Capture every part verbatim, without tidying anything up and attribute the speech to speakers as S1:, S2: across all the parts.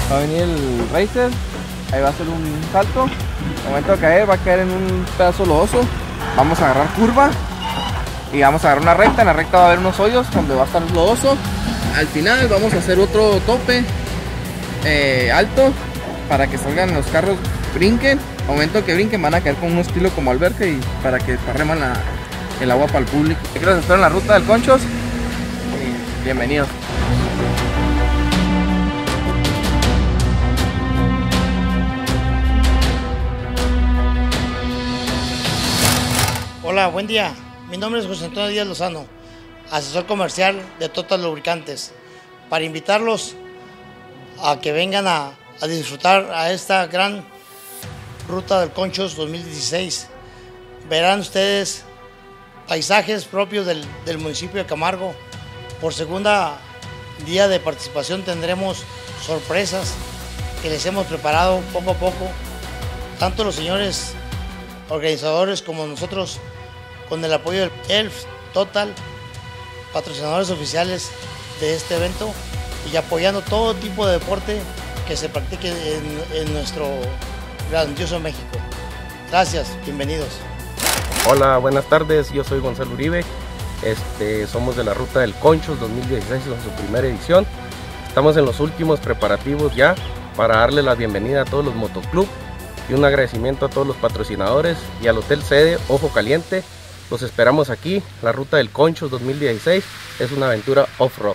S1: Va a venir el racer, ahí va a hacer un salto. Al momento de caer, va a caer en un pedazo lodoso. Vamos a agarrar curva y vamos a agarrar una recta. En la recta va a haber unos hoyos donde va a estar lodoso. Al final vamos a hacer otro tope eh, alto para que salgan los carros, brinquen. Al momento que brinquen van a caer con un estilo como alberca y para que parreman la, el agua para el público. Aquí los espero en la ruta del Conchos y bienvenidos.
S2: Hola, buen día. Mi nombre es José Antonio Díaz Lozano, asesor comercial de Total Lubricantes, para invitarlos a que vengan a, a disfrutar a esta gran ruta del Conchos dos mil dieciséis. Verán ustedes paisajes propios del, del municipio de Camargo. Por segunda día de participación tendremos sorpresas que les hemos preparado poco a poco, tanto los señores organizadores como nosotros, con el apoyo del E L F, Total, patrocinadores oficiales de este evento, y apoyando todo tipo de deporte que se practique en, en nuestro grandioso México. Gracias, bienvenidos.
S3: Hola, buenas tardes, yo soy Gonzalo Uribe, este, somos de la Ruta del Conchos dos mil dieciséis, en su primera edición. Estamos en los últimos preparativos ya para darle la bienvenida a todos los motoclub y un agradecimiento a todos los patrocinadores y al Hotel Sede Ojo Caliente. Los esperamos aquí. La Ruta del Conchos dos mil dieciséis es una aventura off-road.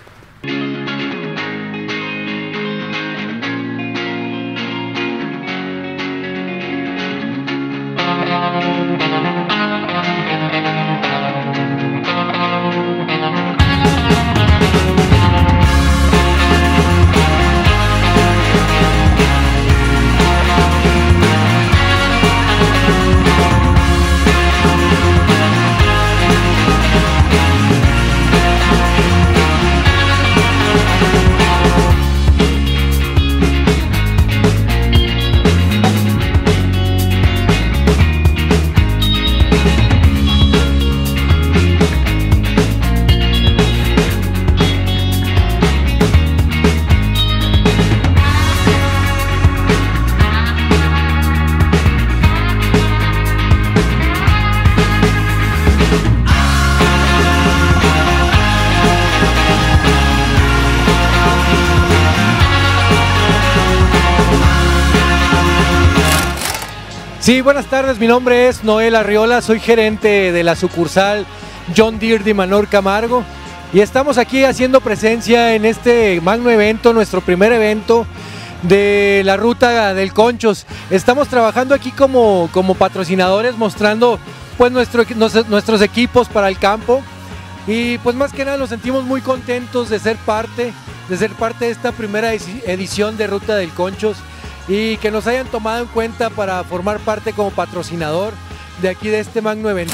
S4: Sí, buenas tardes, mi nombre es Noel Arriola, soy gerente de la sucursal John Deere de Imanol Camargo y estamos aquí haciendo presencia en este magno evento, nuestro primer evento de la Ruta del Conchos. Estamos trabajando aquí como, como patrocinadores, mostrando pues nuestro, nuestros equipos para el campo, y pues más que nada nos sentimos muy contentos de ser parte, de ser parte de esta primera edición de Ruta del Conchos, y que nos hayan tomado en cuenta para formar parte como patrocinador de aquí de este magno evento.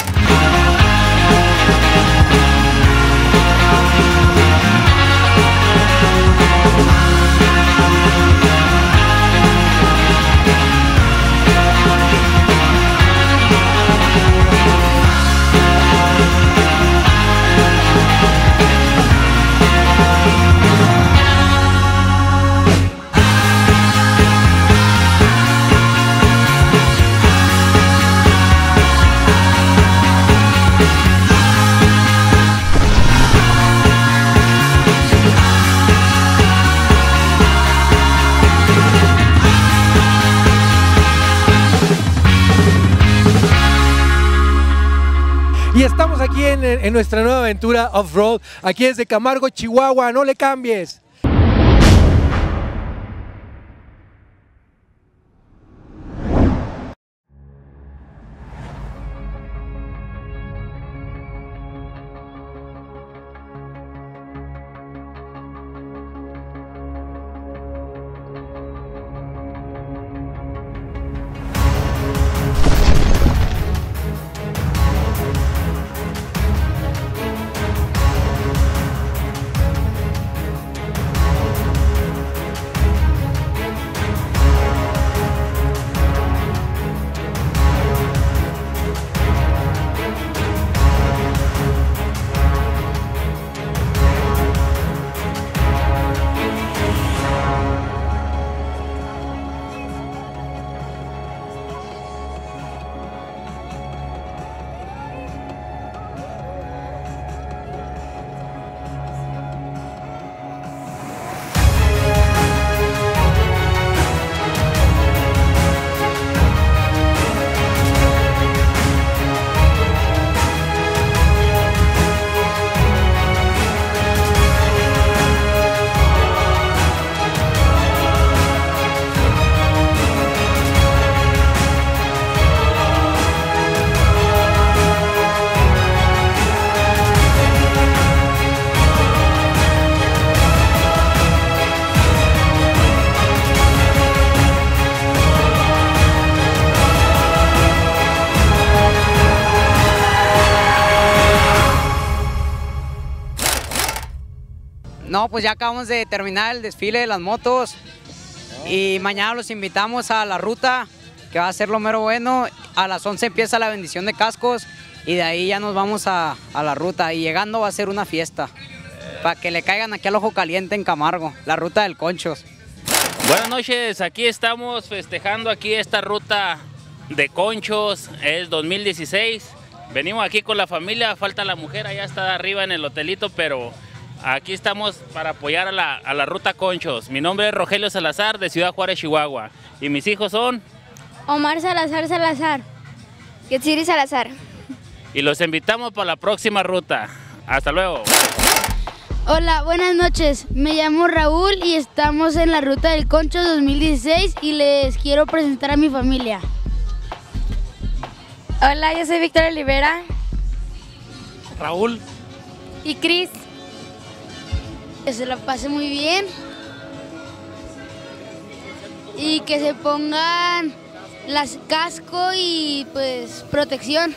S4: Y estamos aquí en, en nuestra nueva aventura off-road, aquí desde Camargo, Chihuahua. No le cambies.
S5: No, pues ya acabamos de terminar el desfile de las motos y mañana los invitamos a la ruta, que va a ser lo mero bueno. A las once empieza la bendición de cascos y de ahí ya nos vamos a, a la ruta, y llegando va a ser una fiesta para que le caigan aquí al Ojo Caliente en Camargo, la ruta del Conchos.
S6: Buenas noches, aquí estamos festejando aquí esta ruta de Conchos, es dos mil dieciséis. Venimos aquí con la familia, falta la mujer, allá está arriba en el hotelito, pero aquí estamos para apoyar a la, a la ruta Conchos. Mi nombre es Rogelio Salazar, de Ciudad Juárez, Chihuahua, y mis hijos son
S7: Omar Salazar Salazar, Yetziri Salazar.
S6: Y los invitamos para la próxima ruta. Hasta luego.
S7: Hola, buenas noches. Me llamo Raúl y estamos en la ruta del Conchos dos mil dieciséis y les quiero presentar a mi familia.
S8: Hola, yo soy Víctor Olivera.
S9: Raúl.
S7: Y Cris. Que se la pase muy bien. Y que se pongan las casco y pues protección.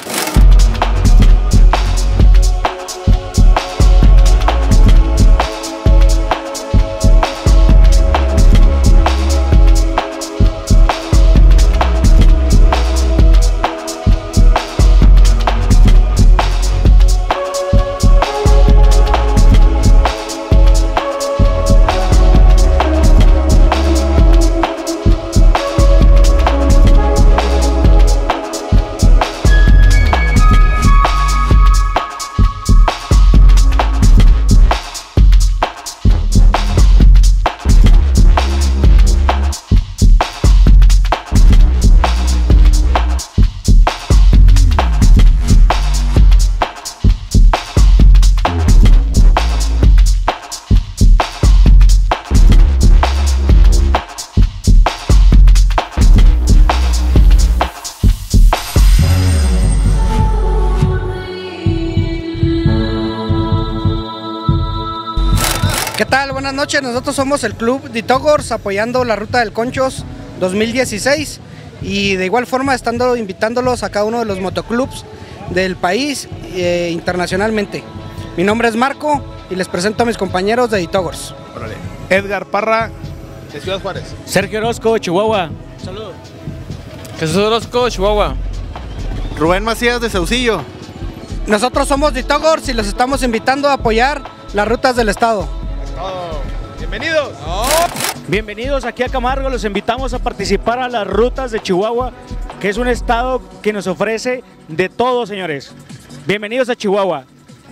S10: ¿Qué tal? Buenas noches, nosotros somos el Club Ditogors apoyando la ruta del Conchos dos mil dieciséis y de igual forma estando invitándolos a cada uno de los motoclubs del país e internacionalmente. Mi nombre es Marco y les presento a mis compañeros de Ditogors.
S11: Edgar Parra, de Ciudad Juárez.
S12: Sergio Orozco, Chihuahua. Saludos.
S13: Jesús Orozco, Chihuahua.
S11: Rubén Macías, de Saucillo.
S10: Nosotros somos Ditogors y los estamos invitando a apoyar las rutas del estado.
S11: Oh, bienvenidos. Oh.
S12: Bienvenidos aquí a Camargo, los invitamos a participar a las rutas de Chihuahua, que es un estado que nos ofrece de todo, señores. Bienvenidos a Chihuahua.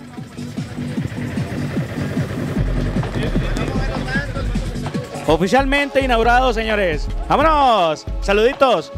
S12: Oficialmente inaugurado, señores. ¡Vámonos! ¡Saluditos!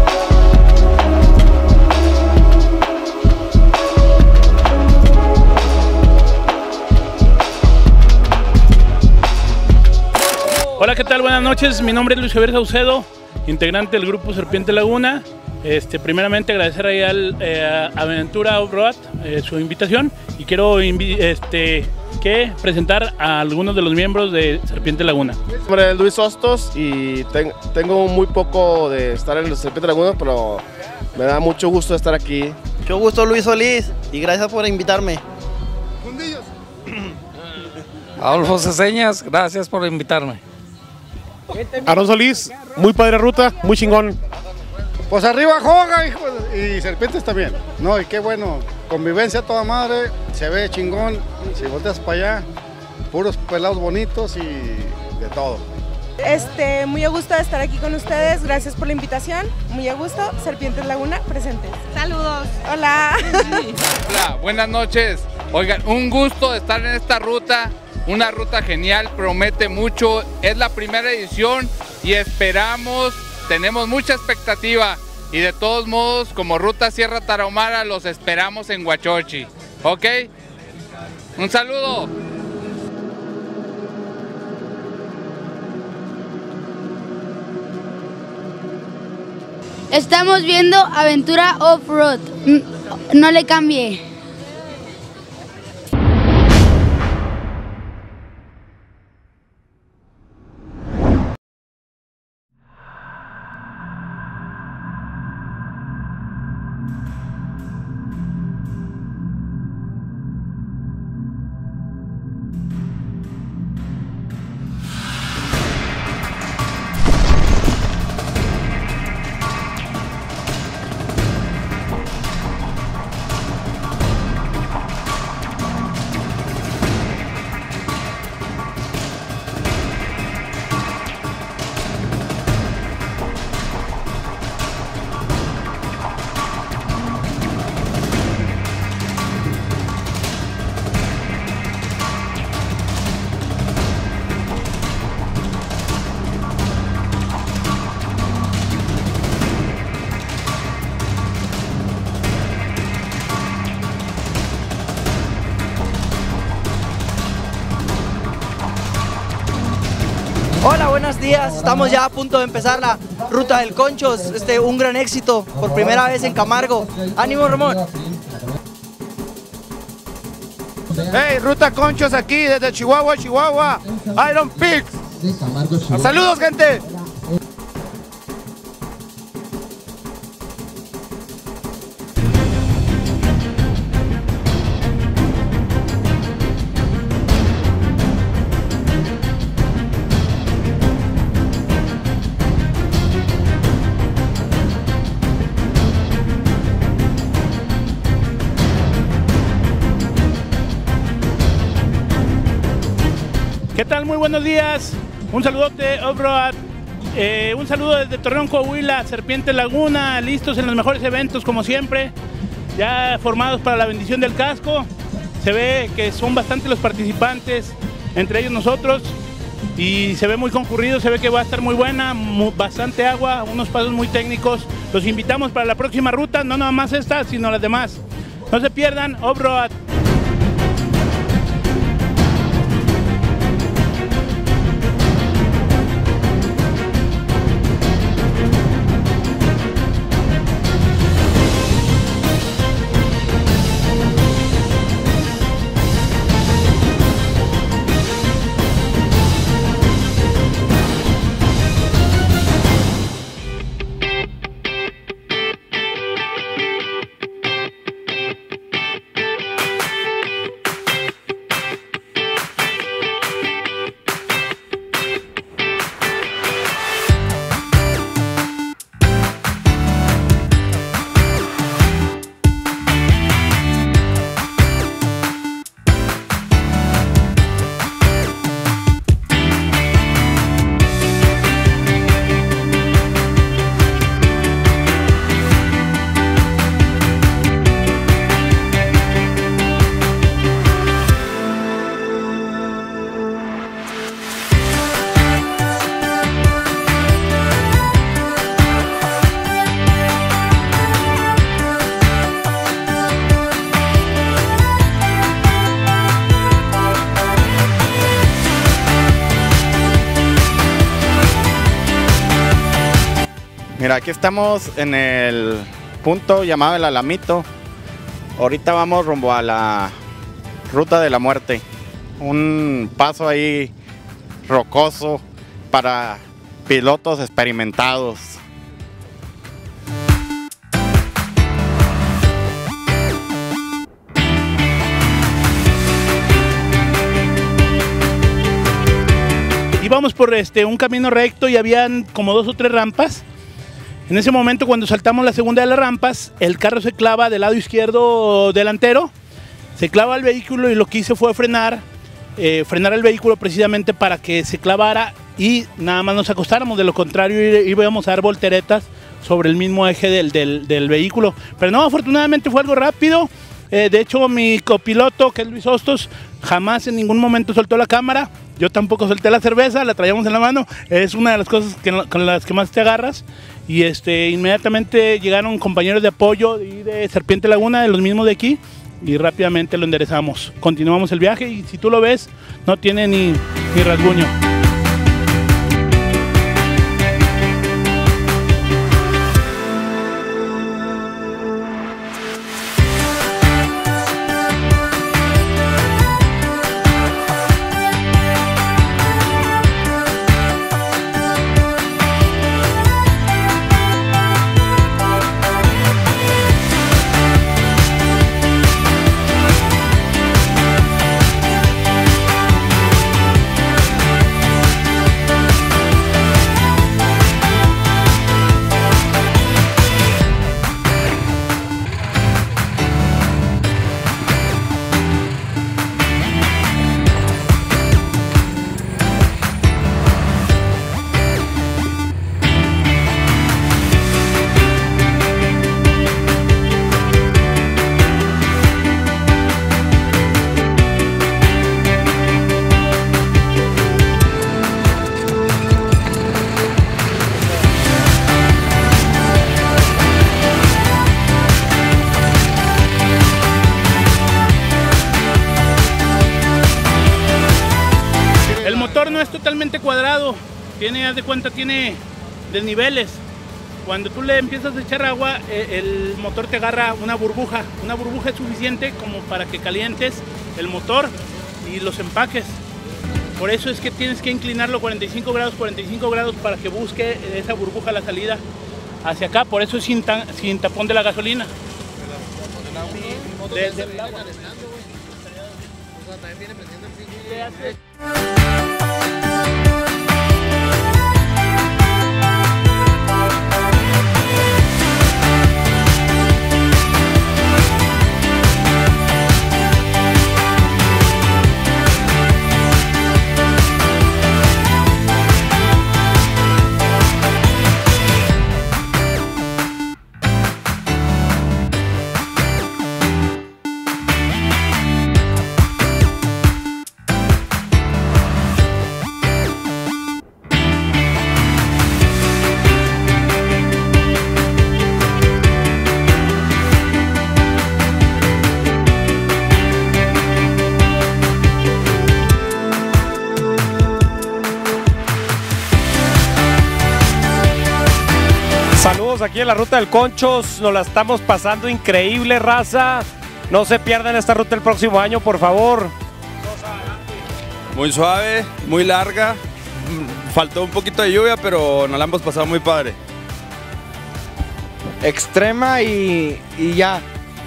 S14: Hola, ¿qué tal? Buenas noches, mi nombre es Luis Javier Saucedo, integrante del grupo Serpiente Laguna. Este, primeramente agradecer ahí al eh, a Aventura Off-Road eh, su invitación y quiero invi este, que presentar a algunos de los miembros de Serpiente Laguna.
S15: Mi nombre es Luis Hostos y ten tengo muy poco de estar en Serpiente Laguna, pero me da mucho gusto estar aquí.
S16: Mucho gusto, Luis Solís, y gracias por invitarme.
S13: Adolfo Ceseñas, gracias por invitarme.
S11: Aaron Solís, muy padre ruta, muy chingón.
S17: Pues arriba Joga, hijo, y Serpientes también. No, y qué bueno, convivencia a toda madre, se ve chingón, si volteas para allá, puros pelados bonitos y de todo.
S18: Este, muy a gusto de estar aquí con ustedes, gracias por la invitación, muy a gusto, Serpientes Laguna presentes. Saludos. Hola.
S19: Hola, buenas noches. Oigan, un gusto de estar en esta ruta. Una ruta genial, promete mucho, es la primera edición y esperamos, tenemos mucha expectativa y de todos modos como Ruta Sierra Tarahumara los esperamos en Huachochi, ¿ok? Un saludo.
S7: Estamos viendo Aventura Off-Road, no le cambie.
S20: Hola, buenos días. Estamos ya a punto de empezar la ruta del Conchos. Este, un gran éxito por primera vez en Camargo. ¡Ánimo, Ramón!
S21: Hey, Ruta Conchos aquí desde Chihuahua, Chihuahua. Iron Pigs. Saludos, gente.
S14: ¿Qué tal? Muy buenos días. Un saludote, Off-Road. Eh, un saludo desde Torreón, Coahuila, Serpiente Laguna, listos en los mejores eventos como siempre. Ya formados para la bendición del casco. Se ve que son bastantes los participantes, entre ellos nosotros. Y se ve muy concurrido, se ve que va a estar muy buena, muy, bastante agua, unos pasos muy técnicos. Los invitamos para la próxima ruta, no nada más esta, sino las demás. No se pierdan, Off-Road.
S22: Mira, aquí estamos en el punto llamado el Alamito. Ahorita vamos rumbo a la Ruta de la Muerte. Un paso ahí rocoso para pilotos experimentados.
S14: Íbamos por este, un camino recto y habían como dos o tres rampas. En ese momento, cuando saltamos la segunda de las rampas, el carro se clava del lado izquierdo delantero, se clava el vehículo y lo que hice fue frenar, eh, frenar el vehículo precisamente para que se clavara y nada más nos acostáramos. De lo contrario, íbamos a dar volteretas sobre el mismo eje del, del, del vehículo. Pero no, afortunadamente fue algo rápido. Eh, de hecho, mi copiloto, que es Luis Hostos, jamás en ningún momento soltó la cámara. Yo tampoco solté la cerveza, la traíamos en la mano. Es una de las cosas que, con las que más te agarras. Y este, inmediatamente llegaron compañeros de apoyo de, de Serpiente Laguna, de los mismos de aquí, y rápidamente lo enderezamos. Continuamos el viaje y si tú lo ves, no tiene ni, ni rasguño. No es totalmente cuadrado, Tiene, haz de cuenta, tiene desniveles. Cuando tú le empiezas a echar agua, eh, el motor te agarra una burbuja. Una burbuja es suficiente como para que calientes el motor y los empaques. Por eso es que tienes que inclinarlo cuarenta y cinco grados, cuarenta y cinco grados para que busque esa burbuja la salida hacia acá. Por eso es sin, tan, sin tapón de la gasolina. Desde el agua.
S1: Saludos aquí en la Ruta del Conchos, nos la estamos pasando increíble, raza. No se pierdan esta ruta el próximo año, por favor.
S2: Muy suave, muy larga, faltó un poquito de lluvia, pero nos la hemos pasado muy padre.
S23: Extrema y, y ya.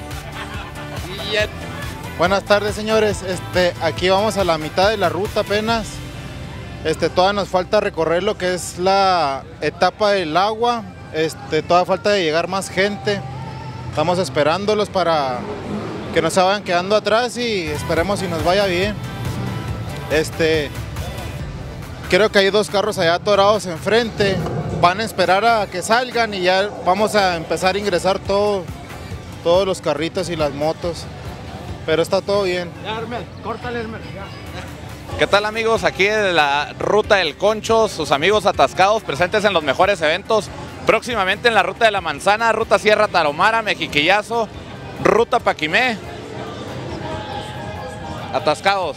S24: Buenas tardes, señores. Este, aquí vamos a la mitad de la ruta apenas. Este, todavía nos falta recorrer lo que es la etapa del agua. Este, todavía falta de llegar más gente. Estamos esperándolos para que no se vayan quedando atrás y esperemos si nos vaya bien. Este, creo que hay dos carros allá atorados enfrente. Van a esperar a que salgan y ya vamos a empezar a ingresar todo, todos los carritos y las motos. Pero está todo bien.
S12: Ya, Hermel, córtale, Hermel, ya.
S25: ¿Qué tal, amigos? Aquí de la Ruta del Conchos, sus amigos atascados presentes en los mejores eventos. Próximamente en la Ruta de la Manzana, Ruta Sierra Tarahumara, Mexiquillazo, Ruta Paquimé. Atascados.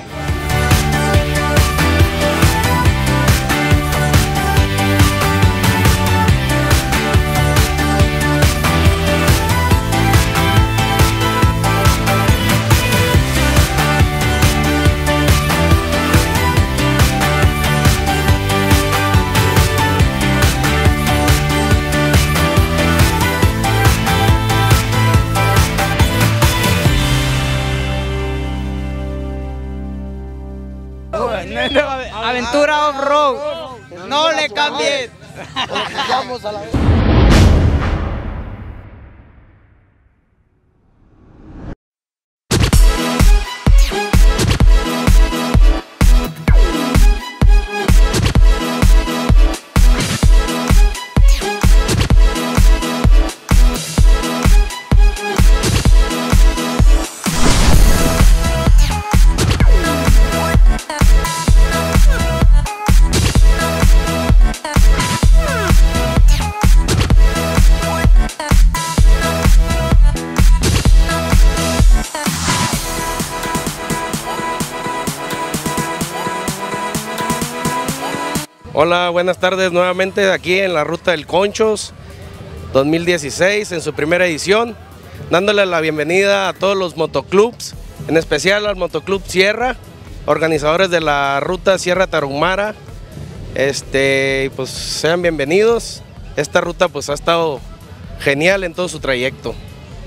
S5: Aventura Off-Road. No le cambien.
S3: Hola, buenas tardes nuevamente aquí en la Ruta del Conchos dos mil dieciséis en su primera edición, dándole la bienvenida a todos los motoclubs, en especial al Motoclub Sierra, organizadores de la Ruta Sierra Tarahumara. Este, pues sean bienvenidos. Esta ruta pues ha estado genial en todo su trayecto.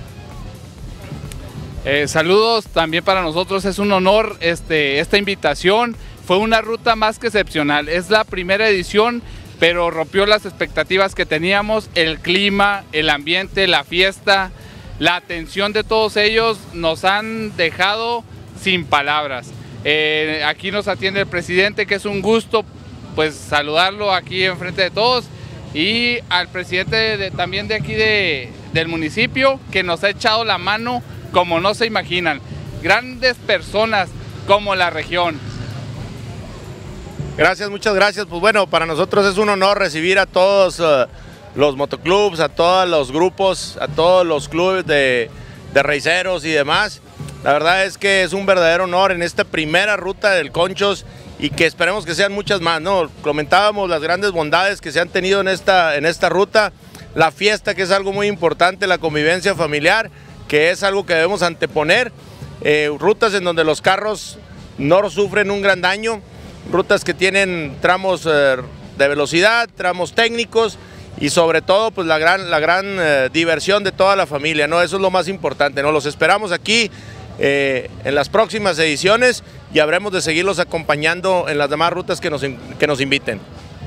S19: Eh, saludos, también para nosotros es un honor este, esta invitación. Fue una ruta más que excepcional, es la primera edición, pero rompió las expectativas que teníamos. El clima, el ambiente, la fiesta, la atención de todos ellos nos han dejado sin palabras. Eh, aquí nos atiende el presidente, que es un gusto pues saludarlo aquí enfrente de todos, y al presidente de, también de aquí de, del municipio, que nos ha echado la mano como no se imaginan. Grandes personas como la región.
S21: Gracias, muchas gracias. Pues bueno, para nosotros es un honor recibir a todos uh, los motoclubs, a todos los grupos, a todos los clubes de, de raceros y demás. La verdad es que es un verdadero honor en esta primera Ruta del Conchos y que esperemos que sean muchas más, ¿no? Comentábamos las grandes bondades que se han tenido en esta, en esta ruta, la fiesta, que es algo muy importante, la convivencia familiar, que es algo que debemos anteponer, eh, rutas en donde los carros no sufren un gran daño, rutas que tienen tramos eh, de velocidad, tramos técnicos y sobre todo pues la gran, la gran eh, diversión de toda la familia, ¿no? Eso es lo más importante, ¿no? Los esperamos aquí eh, en las próximas ediciones y habremos de seguirlos acompañando en las demás rutas que nos, que nos inviten.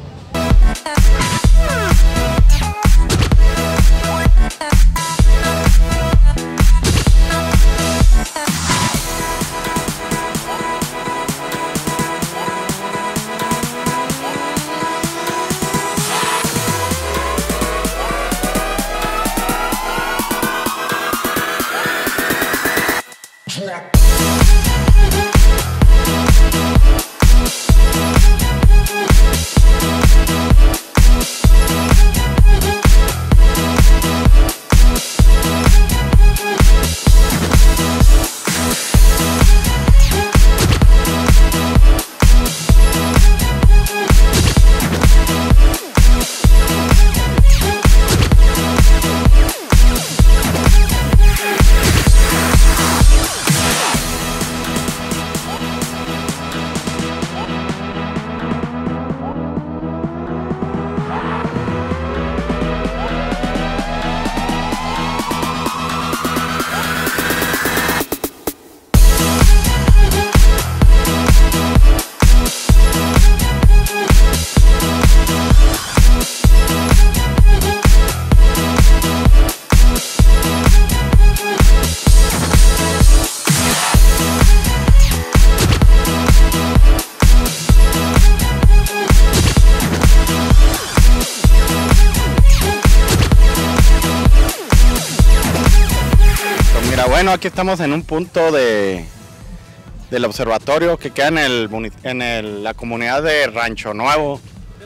S22: Bueno, aquí estamos en un punto de, del observatorio que queda en, el, en el, la comunidad de Rancho Nuevo.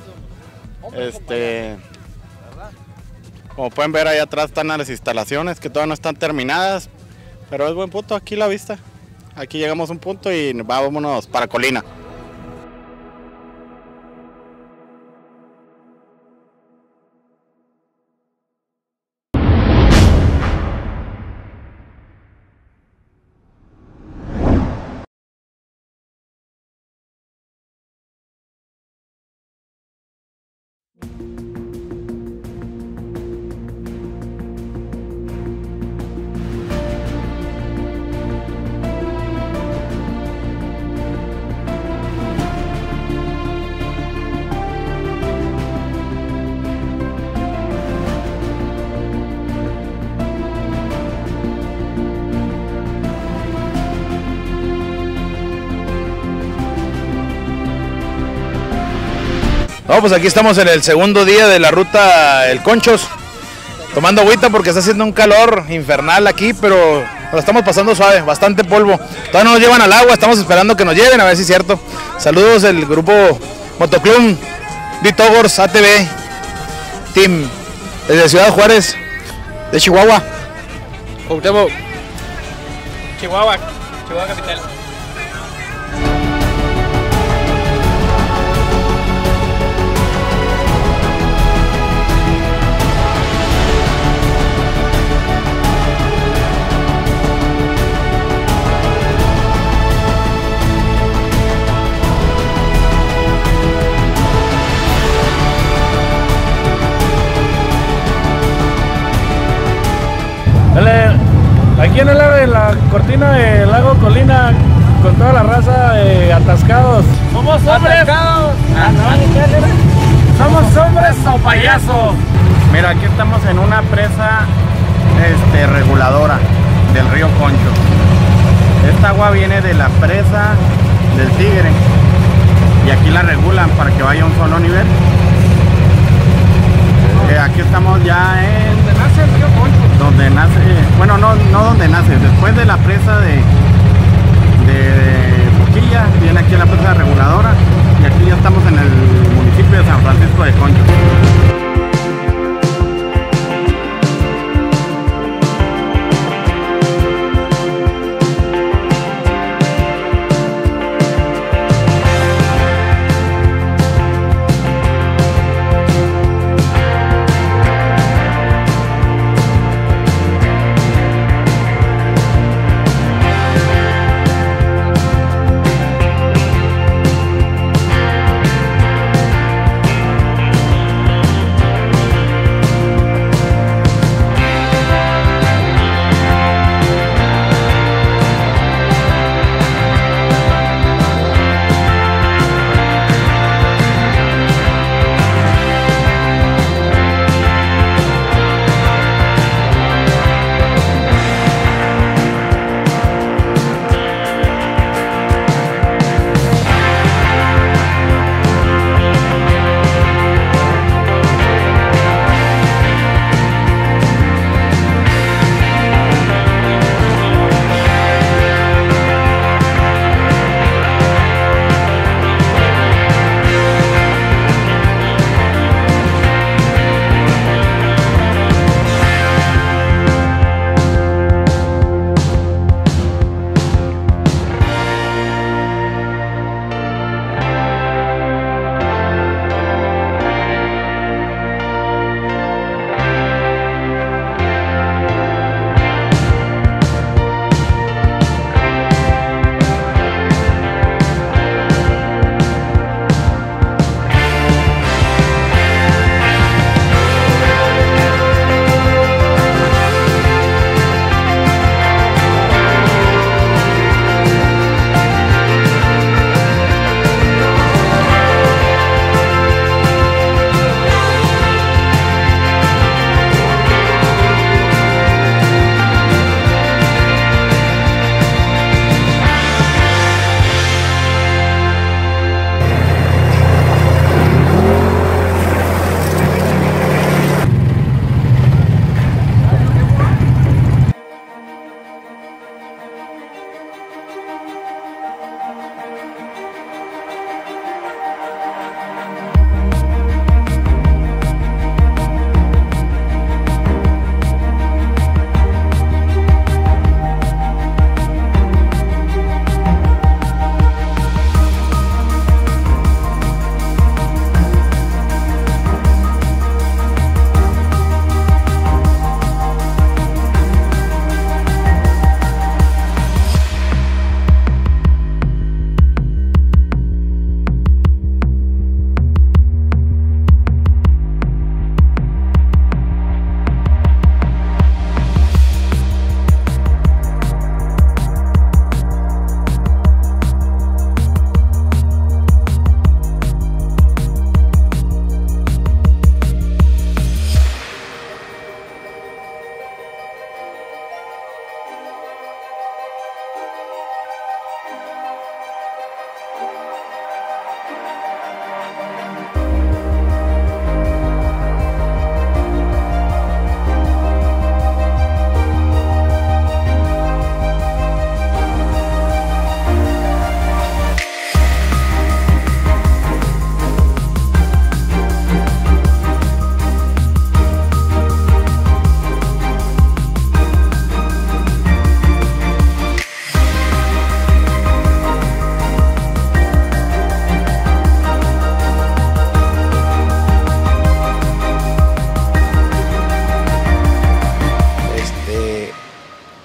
S22: Este, como pueden ver, ahí atrás están las instalaciones que todavía no están terminadas, pero es buen punto aquí la vista. Aquí llegamos a un punto y vámonos para Colina.
S4: No, pues aquí estamos en el segundo día de la ruta El Conchos, tomando agüita porque está haciendo un calor infernal aquí, pero lo estamos pasando suave, bastante polvo. Todavía no nos llevan al agua, estamos esperando que nos lleven, a ver si es cierto. Saludos del grupo Motoclub Vitogors A T V Team, desde Ciudad Juárez, de Chihuahua.
S6: Cuauhtémoc. Chihuahua, Chihuahua capital.
S8: Aquí en, el, en la cortina del lago Colina, con toda la raza eh, atascados.
S1: Somos hombres. Atascados. Ah, no.
S8: Somos hombres o payasos.
S22: Mira, aquí estamos en una presa este, reguladora del río Concho. Esta agua viene de la presa del Tigre y aquí la regulan para que vaya a un solo nivel. Eh, aquí estamos ya en donde nace el río Concho. Donde nace, bueno, no, no donde nace, después de la presa de, de Boquilla, viene aquí la presa reguladora y aquí ya estamos en el municipio de San Francisco de Concho.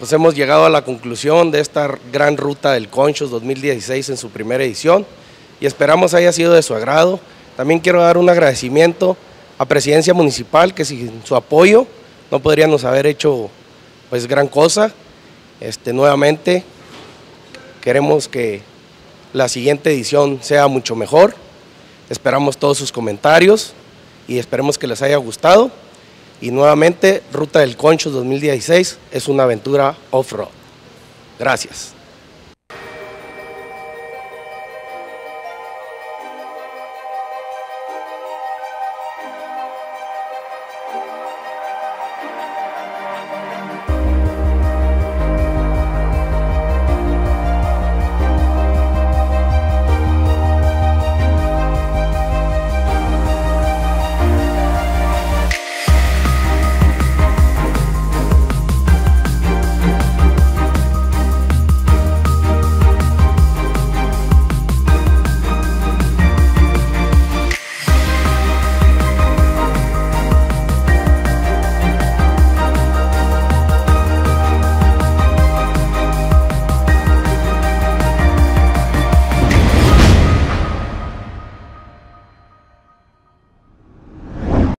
S3: Pues hemos llegado a la conclusión de esta gran ruta del Conchos dos mil dieciséis en su primera edición y esperamos haya sido de su agrado. También quiero dar un agradecimiento a Presidencia Municipal, que sin su apoyo no podríamos haber hecho pues gran cosa. Este, nuevamente queremos que la siguiente edición sea mucho mejor. Esperamos todos sus comentarios y esperemos que les haya gustado. Y nuevamente, Ruta del Conchos dos mil dieciséis es una aventura off-road. Gracias.